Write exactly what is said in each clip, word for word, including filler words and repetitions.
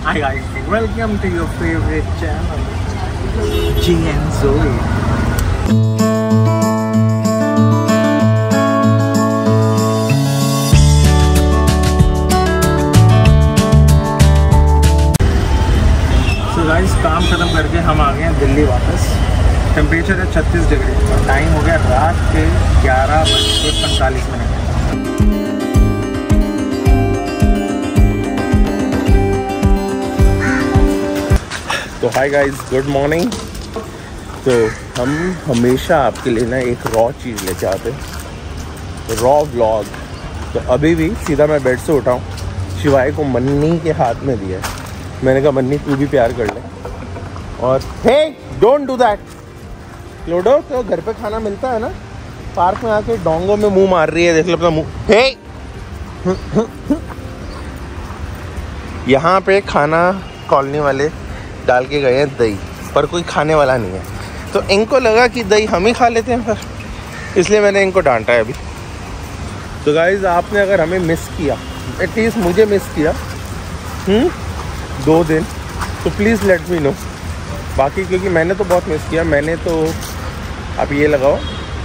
Hi guys, welcome to your favorite channel, G and Zoe. So guys, काम खत्म करके हम आ गए हैं दिल्ली वापस। टेम्परेचर है छत्तीस डिग्री और टाइम हो गया रात के ग्यारह बज के पैंतालीस मिनट। तो हाय गाइस, गुड मॉर्निंग। तो हम हमेशा आपके लिए ना एक रॉ चीज़ लेके आते हैं, रॉ व्लॉग। तो अभी भी सीधा मैं बेड से उठा हूँ, शिवाय को मन्नी के हाथ में दिया है। मैंने कहा मन्नी तू भी प्यार कर ले। और हे डोंट डू दैट क्लोडो, तो घर पे खाना मिलता है ना, पार्क में आके डोंगो में मुंह मार रही है, देख लो अपना मुंह। हे यहाँ पे खाना कॉलोनी वाले डाल के गए हैं दही, पर कोई खाने वाला नहीं है। तो इनको लगा कि दही हम ही खा लेते हैं फिर, इसलिए मैंने इनको डांटा है अभी। तो गाइज, आपने अगर हमें मिस किया, एटलीस्ट मुझे मिस किया हुँ? दो दिन, तो प्लीज़ लेट मी नो। बाकी क्योंकि मैंने तो बहुत मिस किया। मैंने तो आप ये लगाओ,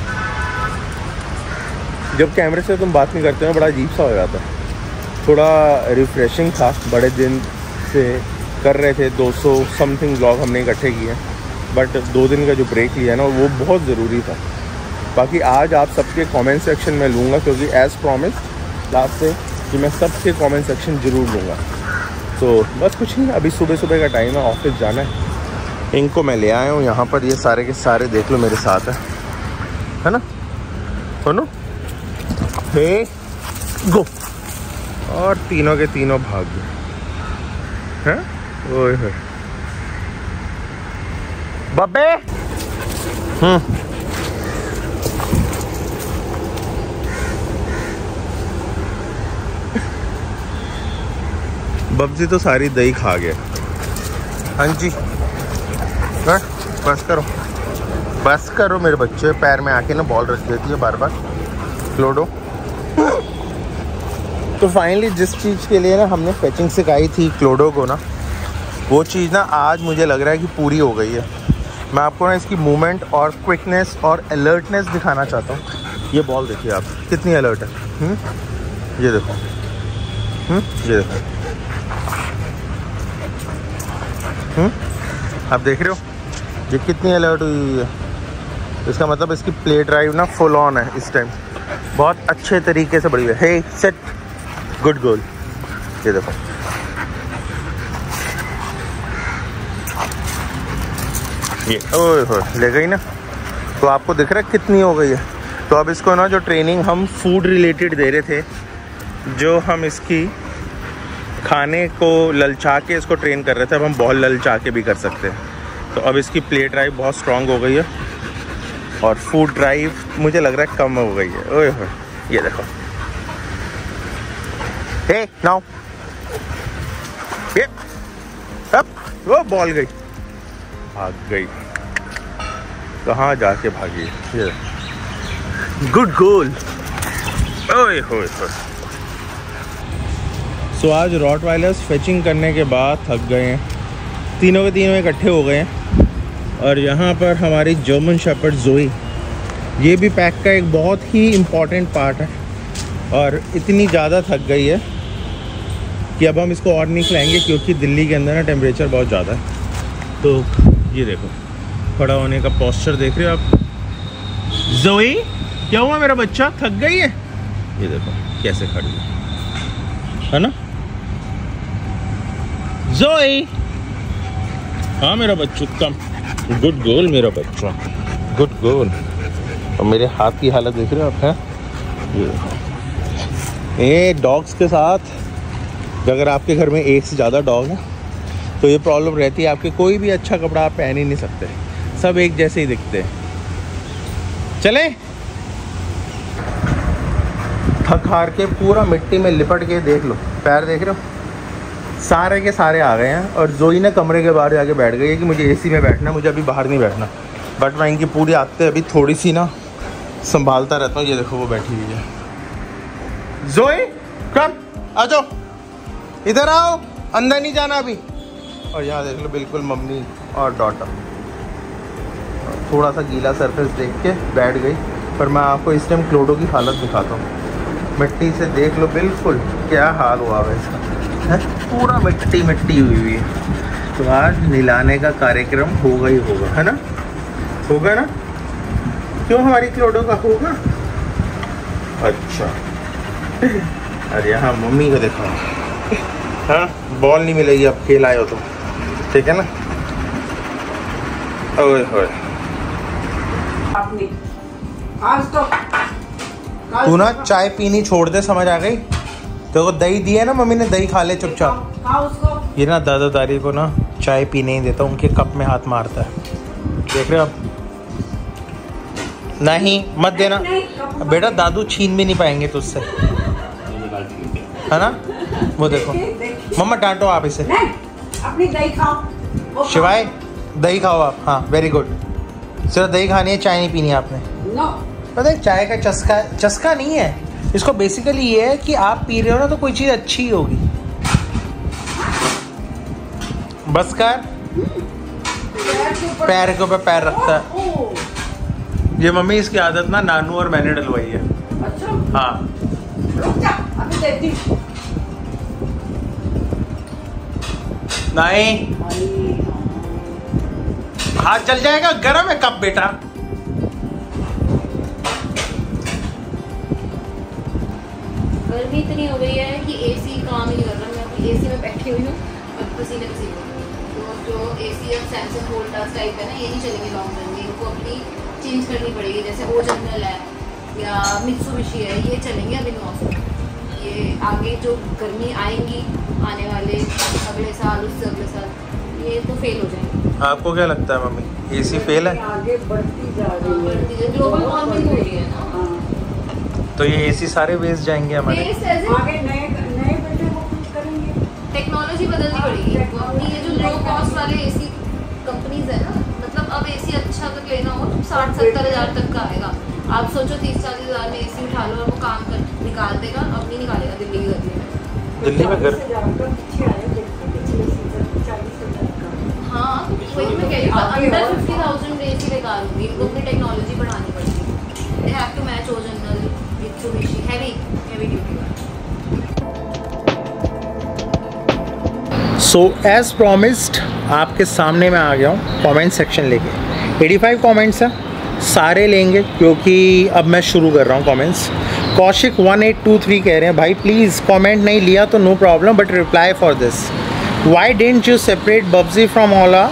जब कैमरे से तुम बात नहीं करते हो बड़ा अजीब सा हो जाता है। थोड़ा रिफ्रेशिंग था, बड़े दिन से कर रहे थे, दो सौ समथिंग व्लॉग हमने इकट्ठे किए, बट दो दिन का जो ब्रेक लिया ना वो बहुत ज़रूरी था। बाकी आज आप सबके कमेंट सेक्शन में लूँगा, क्योंकि एज़ प्रॉमिस लास्ट से कि मैं सबके कमेंट सेक्शन ज़रूर लूँगा। तो बस कुछ नहीं, अभी सुबह सुबह का टाइम है, ऑफिस जाना है। इनको मैं ले आया हूँ यहाँ पर, ये सारे के सारे देख लो मेरे साथ है है ना, सुनो हे गो, और तीनों के तीनों भाग गए हैं। ओए होए बब्बे। हम्म बब्जी तो सारी दही खा गया। हाँ जी, बस करो बस करो मेरे बच्चे, पैर में आके ना बॉल रख देती है बार बार क्लोडो। तो फाइनली जिस चीज़ के लिए ना हमने फेचिंग सिखाई थी क्लोडो को ना, वो चीज़ ना आज मुझे लग रहा है कि पूरी हो गई है। मैं आपको ना इसकी मूवमेंट और क्विकनेस और अलर्टनेस दिखाना चाहता हूँ। ये बॉल देखिए आप कितनी अलर्ट है। हुँ? ये देखो, हुँ? ये देखो, हुँ? आप देख रहे हो ये कितनी अलर्ट हुई है। इसका मतलब इसकी प्ले ड्राइव ना फुल ऑन है इस टाइम, बहुत अच्छे तरीके से बढ़ी हुई है। Hey set, good goal. ये देखो, ये ओए होए ले गई ना। तो आपको दिख रहा है कितनी हो गई है। तो अब इसको ना जो ट्रेनिंग हम फूड रिलेटेड दे रहे थे, जो हम इसकी खाने को ललचा के इसको ट्रेन कर रहे थे, अब हम बहुत ललचा के भी कर सकते हैं। तो अब इसकी प्ले ड्राइव बहुत स्ट्रांग हो गई है और फूड ड्राइव मुझे लग रहा है कम हो गई है। ओए होए ये देखो, हे नाउ ये अब वो बॉल गई, भाग गई, कहाँ जाके भागी। ये गुड गोल। ओए होए होए। सो आज रॉटवाइलर्स फेचिंग करने के बाद थक गए हैं, तीनों के तीनों इकट्ठे हो गए हैं। और यहाँ पर हमारी जर्मन शेपर्ड जोई, ये भी पैक का एक बहुत ही इम्पॉर्टेंट पार्ट है, और इतनी ज़्यादा थक गई है कि अब हम इसको और नहीं खिलाएंगे, क्योंकि दिल्ली के अंदर ना टेम्परेचर बहुत ज़्यादा है। तो ये देखो, खड़ा होने का पोस्चर देख रहे हो आप। जोई क्या हुआ मेरा बच्चा, थक गई है? ये देखो कैसे खड़ी है, है ना जोई। हाँ मेरा बच्चू, कम, गुड गोल मेरा बच्चा, गुड गोल। और मेरे हाथ की हालत देख रहे हो आप, हैं ये देखो। ये डॉग्स के साथ अगर आपके घर में एक से ज़्यादा डॉग है तो ये प्रॉब्लम रहती है, आपके कोई भी अच्छा कपड़ा आप पहन ही नहीं सकते, सब एक जैसे ही दिखते हैं। चले थक हार के पूरा मिट्टी में लिपट के देख लो, पैर देख रहे हो, सारे के सारे आ गए हैं। और जोई ने कमरे के बाहर जाके बैठ गई है कि मुझे एसी में बैठना, मुझे अभी बाहर नहीं बैठना। बट मैं इनकी पूरी आदतें अभी थोड़ी सी ना संभालता रहता हूँ। ये देखो वो बैठी हुई है। जोई कम आ जाओ, इधर आओ, अंदर नहीं जाना अभी। और यहाँ देख लो बिल्कुल मम्मी और डॉटर। थोड़ा सा गीला सरफेस देख के बैठ गई, पर मैं आपको इस टाइम क्लोडो की हालत दिखाता हूँ। मिट्टी से देख लो बिल्कुल क्या हाल हुआ है इसका, है पूरा मिट्टी मिट्टी हुई हुई है। तो आज नीलाने का कार्यक्रम होगा ही होगा, है ना, होगा ना? क्यों हमारी क्लोडो का होगा? अच्छा, अरे यहाँ मम्मी को देखो, हाँ बॉल नहीं मिलेगी अब खेल आए हो तो, ठीक है ना? ओए होए आज तो तू ना चाय पीनी छोड़ दे, समझ आ गई? तो को दही दिया ना मम्मी ने, दही खा ले चुपचाप। ये ना दादा दादी को ना चाय पीने ही देता, उनके कप में हाथ मारता है, देख रहे हो आप? नहीं मत देना बेटा, दादू छीन भी नहीं पाएंगे तुझसे, है ना? वो देखो मम्मा डांटो आप इसे। अपनी दही खाओ शिवाय, दही खाओ आप। हाँ वेरी गुड, सिर्फ दही खानी है, चाय नहीं पीनी है आपने। नो पता है चाय का चस्का, चस्का नहीं है इसको, बेसिकली ये है कि आप पी रहे हो ना तो कोई चीज़ अच्छी होगी। बस कर, पैर के ऊपर पैर रखता है ये। मम्मी इसकी आदत ना नानू और मैंने डलवाई है। अच्छा हाँ रुक जा, अभी देती हूँ। नहीं हाथ जल जाएगा, गर्म है कप बेटा। गर्मी इतनी हो गई है कि एसी काम ही नहीं कर रहा। मैं अपनी एसी में बैठी हुई हूँ और पसीने पसीने हो गई। तो जो एसी अब सैमसंग वोल्टास टाइप है ना, ये नहीं चलेंगे लॉन्ग टर्म में, इनको अपनी चेंज करनी पड़ेगी। जैसे ओ जनरल है या मित्सुबिशी है, ये चलेंगे अभी मौसम। ये आगे जो गर्मी आएंगी आने वाले अगले साल, उससे अगले साल, ये तो फेल हो जाएंगे। आपको क्या लगता है मम्मी, एसी फेल है? आगे बढ़ती जा रही है, ग्लोबल वार्मिंग हो रही है ना, तो ये एसी सारे वेस्ट जाएंगे हमारे। आगे नए नए बेटे वो कुछ करेंगे। टेक्नोलॉजी बदलनी पड़ेगी। अपनी ये जो लो कॉस्ट वाले एसी कंपनीज है ना, मतलब अब एसी अच्छा अगर लेना हो तो साठ सत्तर हज़ार तक का आएगा। आप सोचो तीस चालीस हज़ार में एसी उठा लो और वो काम कर निकाल देगा। अब नहीं निकालेगा दिल्ली की गर्मी में। दिल्ली में घर हाँ वही मैं कह रही हूँ, अंडर फिफ्टी थाउजेंड एसी बेकार होगी। इनको अपनी टेक्नोलॉजी बढ़ानी पड़ेगी। They have to match O General Mitsubishi heavy heavy duty. So as promised आपके सामने मैं आ गया हूँ कमेंट सेक्शन लेके। पचासी कमेंट्स हैं, सारे लेंगे क्योंकि अब मैं शुरू कर रहा हूँ comments. Kaushik one eight two three कह रहे हैं भाई प्लीज़ कमेंट नहीं लिया तो no problem but reply for this. Why didn't you separate बब्जी from Ola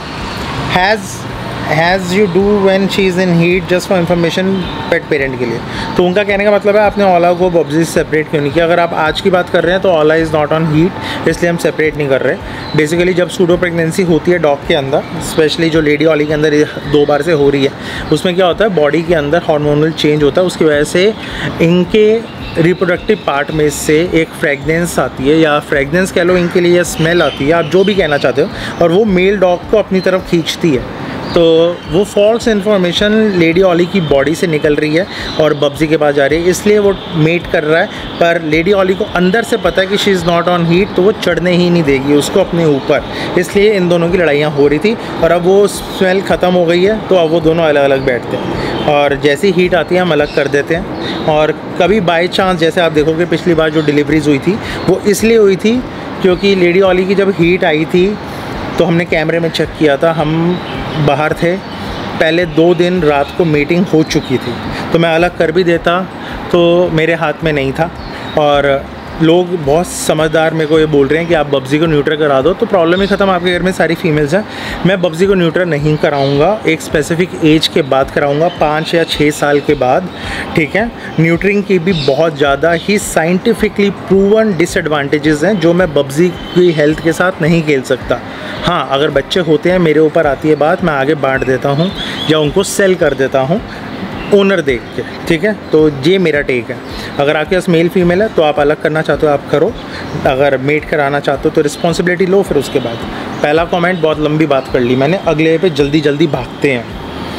has has you do when she is in heat just for information pet parent के लिए। तो उनका कहने का मतलब है आपने ओला को बब्जी से सेपरेट क्यों नहीं किया। अगर आप आज की बात कर रहे हैं तो Ola is not on heat, इसलिए हम सेपरेट नहीं कर रहे। बेसिकली जब सूडो प्रेगनेंसी होती है डॉग के अंदर, स्पेशली जो लेडी ओली के अंदर दो बार से हो रही है, उसमें क्या होता है बॉडी के अंदर हार्मोनल चेंज होता है। उसकी वजह से इनके रिप्रोडक्टिव पार्ट में से एक फ्रेगनेंस आती है, या फ्रेगनेंस कह लो इनके लिए, या स्मेल आती है, आप जो भी कहना चाहते हो, और वो मेल डॉग को अपनी तरफ खींचती है। तो वो फॉल्स इन्फॉर्मेशन लेडी ओली की बॉडी से निकल रही है और बब्जी के पास जा रही है, इसलिए वो मेट कर रहा है। पर लेडी ओली को अंदर से पता है कि she is not on heat, तो वो चढ़ने ही नहीं देगी उसको अपने ऊपर, इसलिए इन दोनों की लड़ाइयाँ हो रही थी। और अब वो स्मेल ख़त्म हो गई है तो अब वो दोनों अलग अलग बैठते हैं, और जैसी हीट आती है हम अलग कर देते हैं। और कभी बाई चांस, जैसे आप देखोगे पिछली बार जो डिलीवरीज हुई थी वो इसलिए हुई थी क्योंकि लेडी ओली की जब हीट आई थी तो हमने कैमरे में चेक किया था, हम बाहर थे, पहले दो दिन रात को मीटिंग हो चुकी थी, तो मैं अलग कर भी देता तो मेरे हाथ में नहीं था। और लोग बहुत समझदार मेरे को ये बोल रहे हैं कि आप बब्जी को न्यूट्रल करा दो तो प्रॉब्लम ही ख़त्म, आपके घर में सारी फीमेल्स हैं। मैं बब्जी को न्यूट्रल नहीं कराऊंगा, एक स्पेसिफिक एज के बाद कराऊंगा, पाँच या छः साल के बाद, ठीक है। न्यूट्रिंग की भी बहुत ज़्यादा ही साइंटिफिकली प्रूवन डिसएडवांटेजेस हैं जो मैं बब्जी की हेल्थ के साथ नहीं खेल सकता। हाँ अगर बच्चे होते हैं मेरे ऊपर आती है बात, मैं आगे बांट देता हूँ या उनको सेल कर देता हूँ ओनर देख के, ठीक है। तो ये मेरा टेक है। अगर आपके पास मेल फीमेल है तो आप अलग करना चाहते हो आप करो, अगर मेट कराना चाहते हो तो रिस्पॉन्सिबिलिटी लो। फिर उसके बाद पहला कमेंट, बहुत लंबी बात कर ली मैंने, अगले पे जल्दी जल्दी भागते हैं।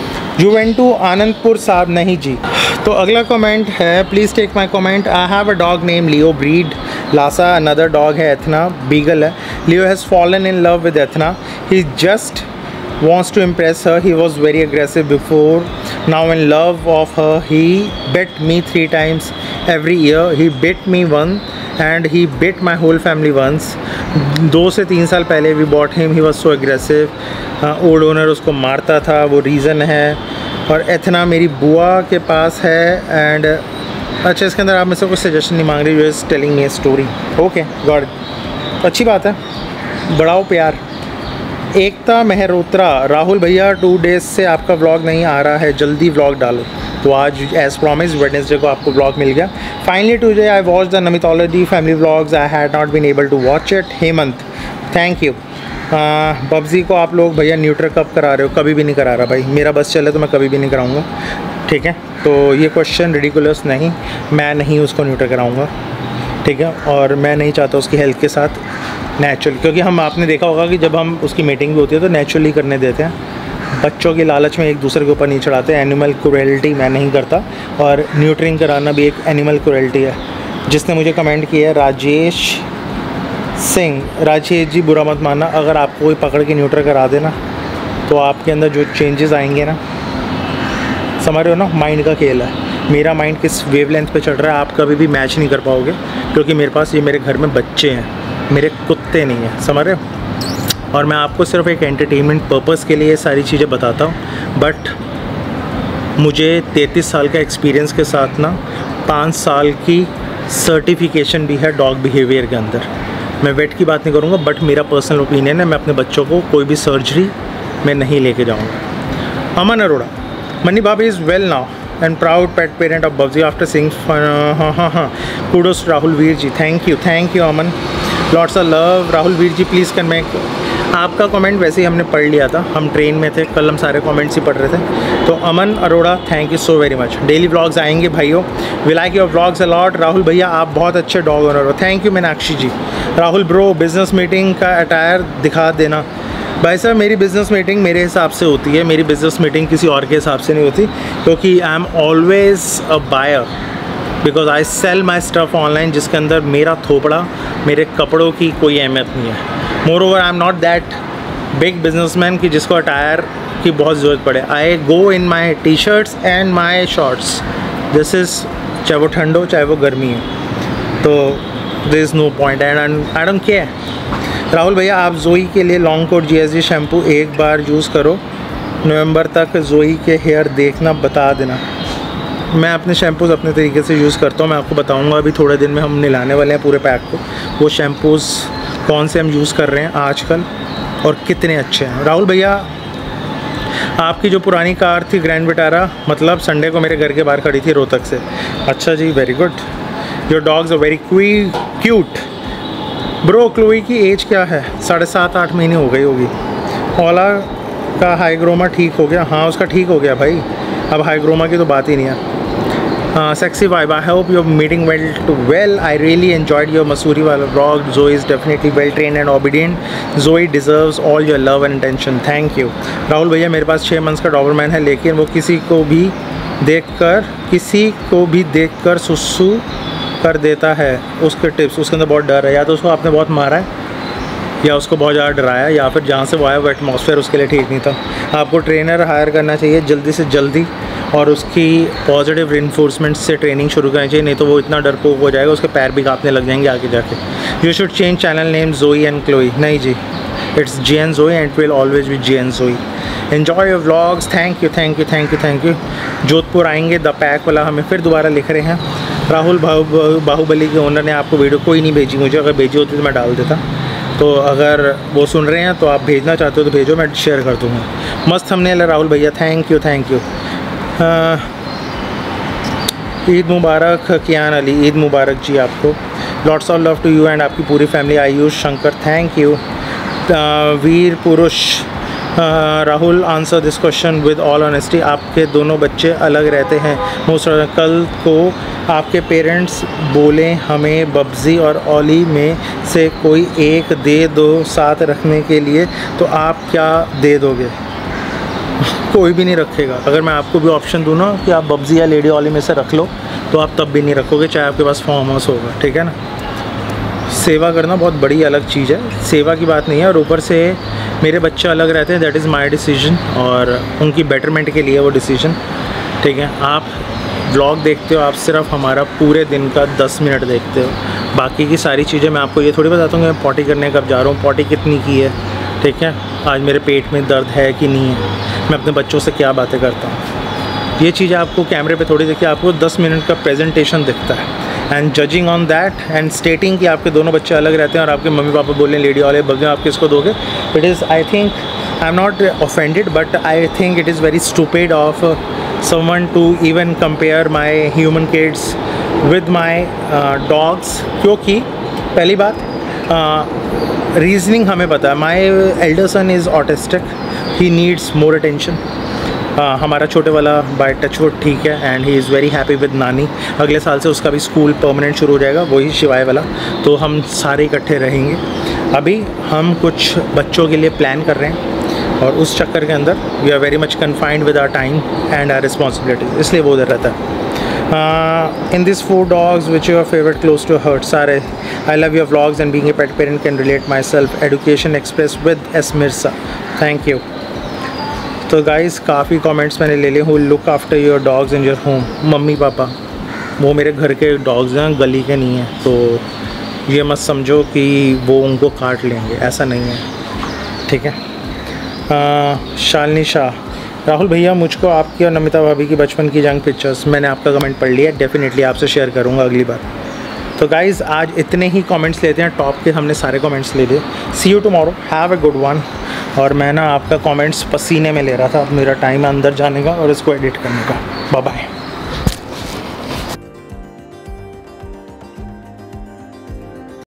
जुवेंटू आनंदपुर साहब नहीं जी। तो अगला कमेंट है, please take my comment. I have a dog name Leo breed Lhasa another dog है, एथना बीगल है. Leo has fallen in love with Athena. He just wants to impress her. He was very aggressive before. Now in love of her. He bit me three times every year. He bit me one and he bit my whole family once. दो से तीन साल पहले we bought him. He was so aggressive. Old owner उसको मारता था, वो reason है. और एथना मेरी बुआ के पास है. एंड अच्छा, इसके अंदर आप मुझसे कुछ सजेशन नहीं मांग रही. You is telling me a story. Okay God, अच्छी बात है, बढ़ाओ प्यार. एकता मेहरोत्रा, राहुल भैया टू डेज से आपका व्लॉग नहीं आ रहा है, जल्दी व्लॉग डालो. तो आज एज प्रॉमिस वेडनेसडे को आपको व्लॉग मिल गया. Finally today I watch the namithology family vlogs. I had not been able to watch it. Hemant, thank you. बब्जी को आप लोग भैया न्यूट्र कब करा रहे हो? कभी भी नहीं करा रहा भाई, मेरा बस चले तो मैं कभी भी नहीं कराऊंगा, ठीक है. तो ये क्वेश्चन रिडिकुलस नहीं, मैं नहीं उसको न्यूट्र कराऊंगा, ठीक है. और मैं नहीं चाहता उसकी हेल्थ के साथ नेचुरल, क्योंकि हम आपने देखा होगा कि जब हम उसकी मीटिंग भी होती है तो नेचुरली करने देते हैं. बच्चों की लालच में एक दूसरे के ऊपर नहीं चढ़ाते. एनिमल क्रुएल्टी मैं नहीं करता, और न्यूट्रिंग कराना भी एक एनिमल क्रुएल्टी है. जिसने मुझे कमेंट किया है राजेश सिंह, राजेश जी बुरा मत मानना, अगर आपको कोई पकड़ के न्यूट्र करा देना तो आपके अंदर जो चेंजेस आएंगे ना, समझ रहे हो ना, माइंड का खेल है. मेरा माइंड किस वेवलेंथ पे चल रहा है आप कभी भी मैच नहीं कर पाओगे, क्योंकि मेरे पास ये मेरे घर में बच्चे हैं, मेरे कुत्ते नहीं हैं, समझ रहे हो. और मैं आपको सिर्फ एक एंटरटेनमेंट पर्पस के लिए ये सारी चीज़ें बताता हूँ. बट मुझे तैंतीस साल का एक्सपीरियंस के साथ ना पाँच साल की सर्टिफिकेशन भी है डॉग बिहेवियर के अंदर. मैं वेट की बात नहीं करूँगा, बट मेरा पर्सनल ओपिनियन है, मैं अपने बच्चों को कोई भी सर्जरी में नहीं लेके जाऊँगा. अमन अरोड़ा, मनी बाबी is well now and proud pet parent of Babji after seeing fun. Uh, uh, uh, uh. Kudos to Rahul Veer ji. Thank you, thank you Aman. Lots of love. Rahul Veer ji, please can make. आपका comment वैसे ही हमने पढ़ लिया था, हम train में थे कल, हम सारे कमेंट्स ही पढ़ रहे थे. तो Aman Arora, thank you so very much. Daily vlogs आएंगे भाइयों, we like your vlogs a lot. Rahul भैया आप बहुत अच्छे डॉग ओनर हो. Thank you Meenakshi ji. Rahul bro, business meeting का अटायर दिखा देना. भाई साहब, मेरी बिज़नेस मीटिंग मेरे हिसाब से होती है, मेरी बिज़नेस मीटिंग किसी और के हिसाब से नहीं होती, क्योंकि I am always a buyer, because I sell my stuff online, जिसके अंदर मेरा थोपड़ा, मेरे कपड़ों की कोई अहमियत नहीं है. Moreover I am not that big businessman कि जिसको अटायर की बहुत ज़रूरत पड़े. I go in my T shirts and my shorts. This is, चाहे वो ठंड हो चाहे वो गर्मी हो, तो there is no point and I don't care. Rahul भैया आप जोई के लिए long coat G S G shampoo एक बार यूज़ करो, नवंबर तक जोई के हेयर देखना बता देना. मैं अपने शैम्पूज़ अपने तरीके से यूज़ करता हूँ, मैं आपको बताऊँगा अभी थोड़े दिन में हम निलाने वाले हैं पूरे पैक को, वो शैम्पूज़ कौन से हम यूज़ कर रहे हैं आजकल और कितने अच्छे हैं. राहुल भैया आपकी जो पुरानी कार थी ग्रैंड विटारा, मतलब संडे को मेरे घर के बाहर खड़ी थी रोहतक से. अच्छा जी, very good. Your dogs are very cute. Bro, Chloe की एज क्या है? साढ़े सात आठ महीने हो गई होगी. ओला का हाईग्रोमा ठीक हो गया? हाँ उसका ठीक हो गया भाई, अब हाईग्रोमा की तो बात ही नहीं है. Sexy vibe, I hope your meeting well to well. I really enjoyed your Mussoorie वाला vlog. Joey is definitely well train and obedient. Joey deserves all your love and attention. Thank you. Rahul भैया मेरे पास छः मंथ्स का Dobermann है, लेकिन वो किसी को भी देखकर किसी को भी देखकर सुसु कर देता है. उसके टिप्स, उसके अंदर बहुत डर है, या तो उसको आपने बहुत मारा है या उसको बहुत ज़्यादा डराया, या फिर जहाँ से वो आया वो एटमॉस्फेयर उसके लिए ठीक नहीं था. आपको ट्रेनर हायर करना चाहिए जल्दी से जल्दी, और उसकी पॉजिटिव रिइंफोर्समेंट से ट्रेनिंग शुरू करनी चाहिए, नहीं तो वो इतना डरपोक हो जाएगा उसके पैर भी कांपने लग जाएंगे आगे जाके. You should change channel name Joey and Chloe. नहीं जी, it's G N Joey and it will always be G N Joey. Enjoy your vlogs. Thank you thank you thank you thank you. Jodhpur आएंगे, the pack वाला हमें फिर दोबारा लिख रहे हैं. राहुल बाहु बाहुबली के ओनर ने आपको वीडियो कोई नहीं भेजी मुझे, अगर भेजी होती तो मैं डाल देता. तो अगर वो सुन रहे हैं तो आप भेजना चाहते हो तो भेजो, मैं शेयर कर दूँगा. मस्त थंबनेल है राहुल भैया. Thank you thank you. Eid मुबारक कियान अली. ईद मुबारक जी आपको. Lots of love to you and आपकी पूरी family. Ayush Shankar, thank you. Veer Purush, Rahul answer this question with all honesty. आपके दोनों बच्चे अलग रहते हैं मोस्ट. कल को आपके पेरेंट्स बोले हमें बब्जी और ओली में से कोई एक दे दो साथ रखने के लिए, तो आप क्या दे दोगे? कोई भी नहीं रखेगा. अगर मैं आपको भी ऑप्शन दूँ ना कि आप बब्जी या लेडी ओली में से रख लो, तो आप तब भी नहीं रखोगे, चाहे आपके पास फार्म हाउस होगा, ठीक है ना. सेवा करना बहुत बड़ी अलग चीज़ है, सेवा की बात नहीं है। और ऊपर से मेरे बच्चे अलग रहते हैं, दैट इज़ माय डिसीजन, और उनकी बेटरमेंट के लिए वो डिसीजन, ठीक है। आप व्लॉग देखते हो, आप सिर्फ हमारा पूरे दिन का दस मिनट देखते हो, बाकी की सारी चीज़ें मैं आपको ये थोड़ी बताता हूँ कि मैं पॉटी करने कब जा रहा हूँ, पॉटी कितनी की है, ठीक है, आज मेरे पेट में दर्द है कि नहीं है, मैं अपने बच्चों से क्या बातें करता हूँ। ये चीज़ें आपको कैमरे पे थोड़ी देखिए, आपको दस मिनट का प्रेजेंटेशन दिखता है। And judging on that and stating कि आपके दोनों बच्चे अलग रहते हैं और आपके मम्मी पापा बोल रहे हैं लेडी वाले बगे आप किसको दोगे, it is I think I am not offended but I think it is very stupid of someone to even compare my human kids with my uh, dogs, क्योंकि पहली बात रीजनिंग uh, हमें पता है, my elder son is autistic, he needs more attention. हमारा छोटे वाला by touch wood ठीक है and he is very happy with नानी, अगले साल से उसका भी स्कूल परमानेंट शुरू हो जाएगा, वही शिवाय वाला, तो हम सारे इकट्ठे रहेंगे। अभी हम कुछ बच्चों के लिए प्लान कर रहे हैं और उस चक्कर के अंदर we are very much confined with our time and our responsibilities, इसलिए वो उधर रहता है। In this four dogs which your favourite close to heart, सारे I love your vlogs and being a pet parent can relate myself, education express with S Mirza, thank you. तो guys काफ़ी comments मैंने ले लिए, who look after your dogs in your home, mummy papa, वो मेरे घर के dogs हैं, गली के नहीं हैं, तो ये मत समझो कि वो उनको काट लेंगे, ऐसा नहीं है, ठीक है। शालिनी शाह, राहुल भैया मुझको आपकी और नमिता भाभी की बचपन की जंग पिक्चर्स, मैंने आपका कमेंट पढ़ लिया, डेफिनेटली आपसे शेयर करूंगा अगली बार। तो गाइज़ आज इतने ही कमेंट्स लेते हैं, टॉप के हमने सारे कमेंट्स ले लिए। See you tomorrow, have a good one. और मैं ना आपका कमेंट्स पसीने में ले रहा था, अब मेरा टाइम है अंदर जाने का और इसको एडिट करने का। Bye bye.